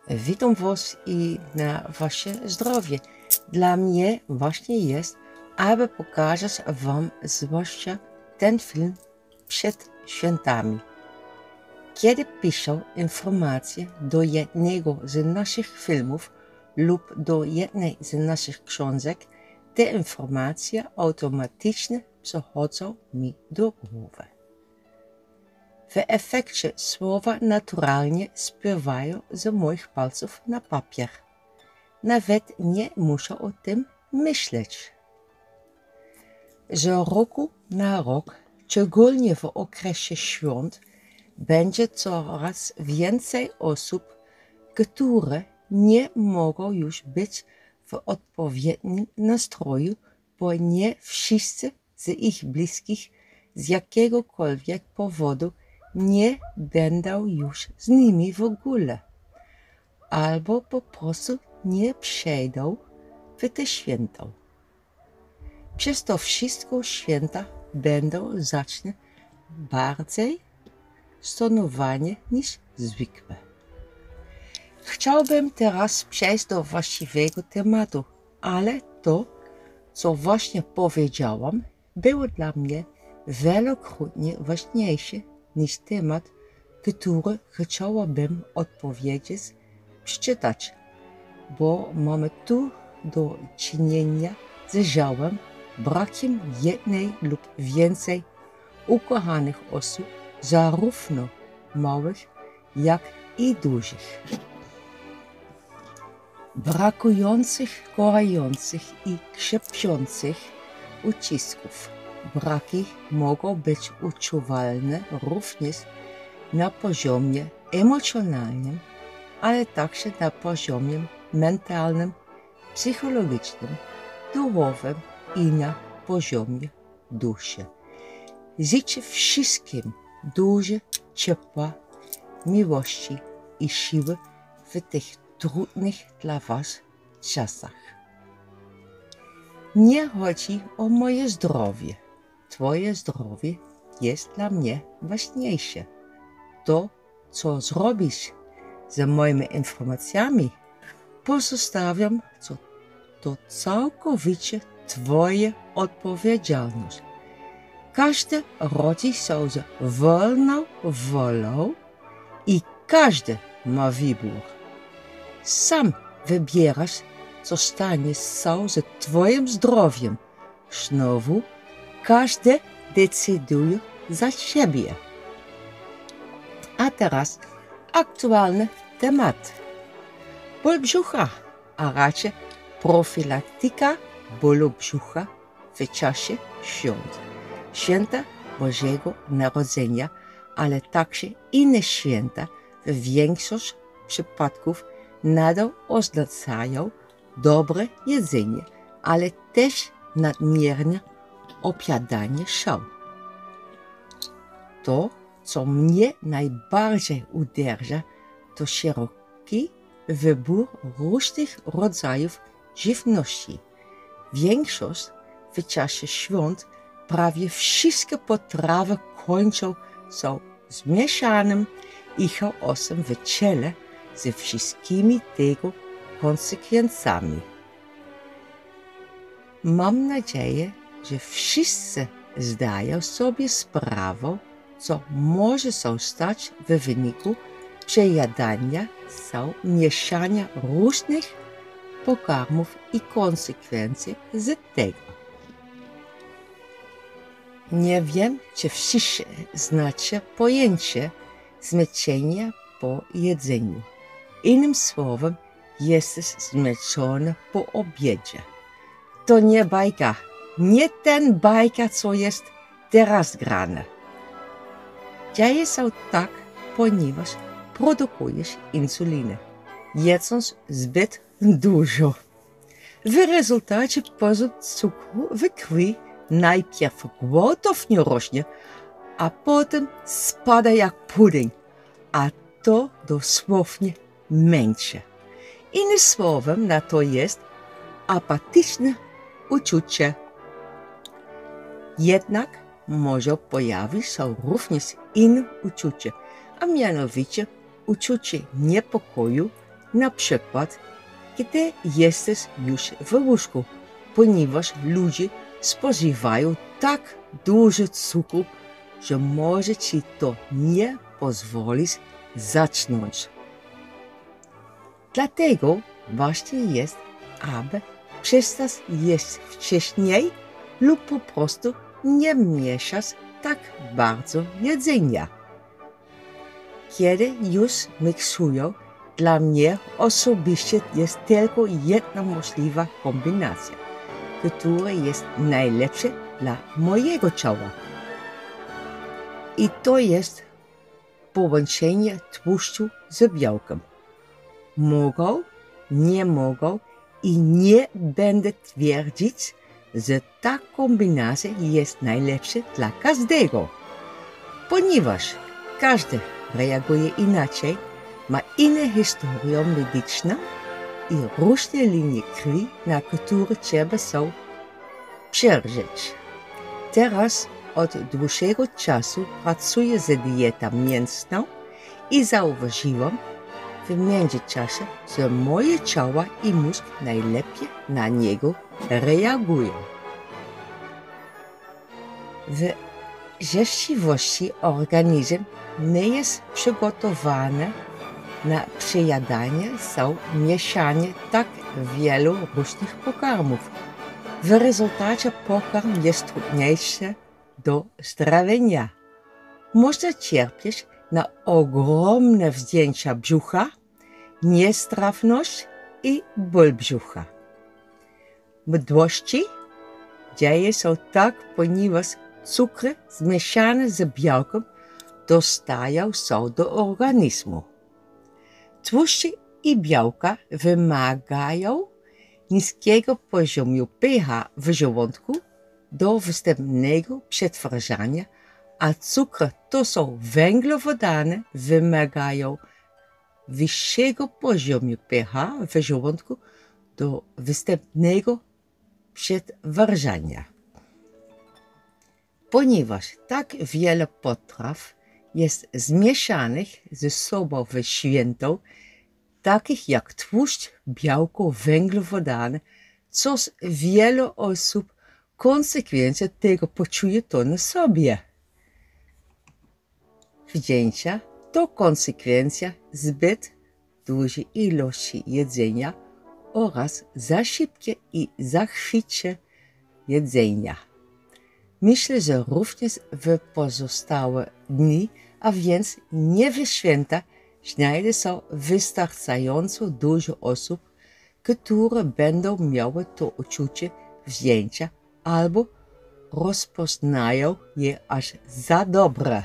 Witam Was i na Wasze zdrowie. Dla mnie ważne jest, aby pokazać Wam zwłaszcza ten film przed świętami. Kiedy piszę informacje do jednego z naszych filmów lub do jednej z naszych książek, te informacje automatycznie przychodzą mi do głowy. W efekcie słowa naturalnie spływają z moich palców na papier. Nawet nie muszę o tym myśleć. Z roku na rok, szczególnie w okresie świąt, będzie coraz więcej osób, które nie mogą już być w odpowiednim nastroju, bo nie wszyscy z ich bliskich z jakiegokolwiek powodu nie będą już z nimi w ogóle, albo po prostu nie przejdą w te święta. Przez to wszystko święta będą znacznie bardziej stonowane niż zwykłe. Chciałbym teraz przejść do właściwego tematu, ale to, co właśnie powiedziałam, było dla mnie wielokrotnie ważniejsze niż temat, który chciałabym odpowiedzieć, przeczytać, bo mamy tu do czynienia z żałem, brakiem jednej lub więcej ukochanych osób, zarówno małych, jak i dużych. Brakujących, kochających i krzepiących ucisków. Braki mogą być odczuwalne również na poziomie emocjonalnym, ale także na poziomie mentalnym, psychologicznym, duchowym i na poziomie duszy. Życzę wszystkim dużo ciepła, miłości i siły w tych trudnych dla Was czasach. Nie chodzi o moje zdrowie. Twoje zdrowie jest dla mnie ważniejsze. To, co zrobisz z moimi informacjami, pozostawiam to całkowicie Twoja odpowiedzialność. Każdy rodzi się z wolną wolą i każdy ma wybór. Sam wybierasz, co stanie się z Twoim zdrowiem. Znowu, każdy decyduje za siebie. A teraz aktualny temat. Ból brzucha, a raczej profilaktyka bólu brzucha w czasie świąt. Święta Bożego Narodzenia, ale także inne święta w większości przypadków nadal oznaczają dobre jedzenie, ale też nadmierne obiadanie się. To, co mnie najbardziej uderza, to szeroki wybór różnych rodzajów żywności. Większość w czasie świąt prawie wszystkie potrawy kończą się zmieszanym i chaosem w ciele ze wszystkimi tego konsekwencjami. Mam nadzieję, że wszyscy zdają sobie sprawę, co może się stać w wyniku przejadania się mieszania różnych pokarmów i konsekwencji z tego. Nie wiem, czy wszyscy znacie pojęcie zmęczenia po jedzeniu. Innym słowem, jesteś zmęczony po obiedzie. To nie bajka, nie ten bajka, co jest teraz grane. Dzieje się tak, ponieważ produkujesz insulinę, jedząc zbyt dużo. W rezultacie poziom cukru w krwi najpierw gwałtownie rośnie, a potem spada jak pudding, a to dosłownie męczy. Innym słowem na to jest apatyczne uczucie. Jednak może pojawić się również inne uczucie, a mianowicie uczucie niepokoju na przykład, gdy jesteś już w łóżku, ponieważ ludzie spożywają tak dużo cukru, że może ci to nie pozwolić zacząć. Dlatego ważne jest, aby przestać jeść wcześniej lub po prostu nie mieszać tak bardzo jedzenia. Kiedy już miksują, dla mnie osobiście jest tylko jedna możliwa kombinacja, która jest najlepsza dla mojego ciała. I to jest połączenie tłuszczu z białkiem. Mogą, nie mogą i nie będę twierdzić, że ta kombinacja jest najlepsza dla każdego, ponieważ każdy reaguje inaczej, ma inną historię medyczną i różne linie krwi, na które trzeba są przeżyć. Teraz od dłuższego czasu pracuję z dietą mięsną i zauważyłam w międzyczasie, że moje ciało i mózg najlepiej na niego reagują. W rzeczywistości organizm nie jest przygotowany na przejadanie, są mieszanie tak wielu różnych pokarmów. W rezultacie pokarm jest trudniejszy do strawienia. Można cierpieć na ogromne wzdęcia brzucha, niestrawność i ból brzucha. Mdłości dzieje się tak, ponieważ cukry zmieszane z białkiem dostają się do organizmu. Tłuszcze i białka wymagają niskiego poziomu pH w żołądku do wstępnego przetwarzania, a cukry to są węglowodany, wymagają wyższego poziomu pH w żołądku do wstępnego przetwarzania. Ponieważ tak wiele potraw jest zmieszanych ze sobą w świętą, takich jak tłuszcz, białko, węglowodany, coś wiele osób konsekwencje tego poczuje to na sobie. Wdzięcia to konsekwencja zbyt dużej ilości jedzenia oraz za szybkie i zachwytcze jedzenia. Myślę, że również w pozostałe dni, a więc nie w święta, znajdzie się wystarczająco dużo osób, które będą miały to uczucie wzięcia albo rozpoznają je aż za dobre.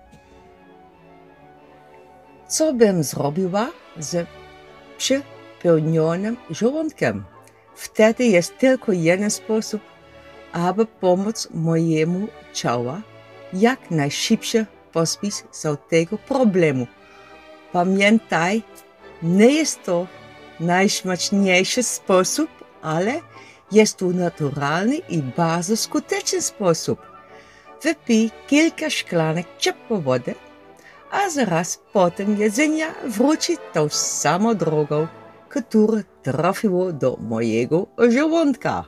Co bym zrobiła z przepełnionym żołądkiem? Wtedy jest tylko jeden sposób, aby pomóc mojemu ciału jak najszybciej pozbyć się tego problemu. Pamiętaj, nie jest to najsmaczniejszy sposób, ale jest to naturalny i bardzo skuteczny sposób. Wypij kilka szklanek ciepłej wody, a zaraz potem jedzenia wróci tą samą drogą, która trafiło do mojego żołądka.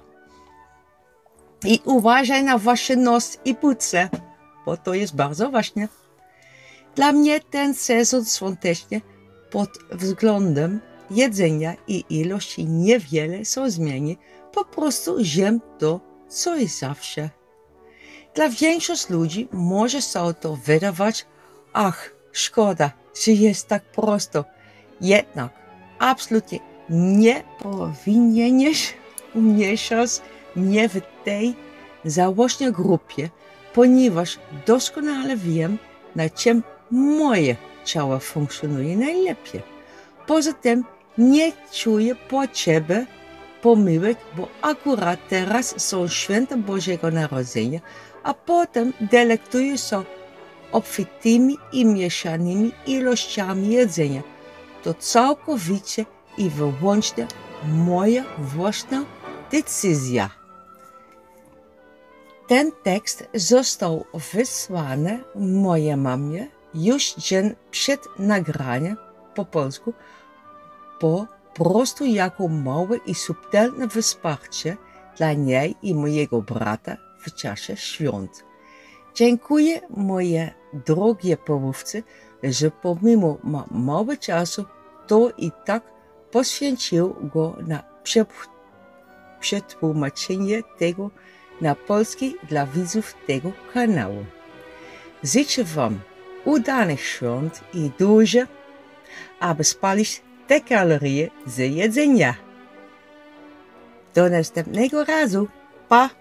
I uważaj na wasz nos i płuce, bo to jest bardzo ważne. Dla mnie ten sezon świąteczny pod względem jedzenia i ilości niewiele się zmieni, po prostu jem to, co jest zawsze. Dla większości ludzi może się to wydawać, ach, szkoda, że jest tak prosto. Jednak absolutnie nie powinieneś umieszczać mnie w tej założnej grupie, ponieważ doskonale wiem, na czym moje ciało funkcjonuje najlepiej. Poza tym nie czuję potrzeby pomyłek, bo akurat teraz są święta Bożego Narodzenia, a potem delektuję się obfitymi i mieszanymi ilościami jedzenia. To całkowicie i wyłącznie moja własna decyzja. Ten tekst został wysłany mojej mamie już dzień przed nagraniem po polsku, po prostu jako małe i subtelne wsparcie dla niej i mojego brata w czasie świąt. Dziękuję moje drogie połówce, że pomimo mało czasu to i tak poświęcił go na przetłumaczenie tego na polski dla widzów tego kanału. Życzę Wam udanych świąt i dużo, aby spalić te kalorie z jedzenia. Do następnego razu. Pa!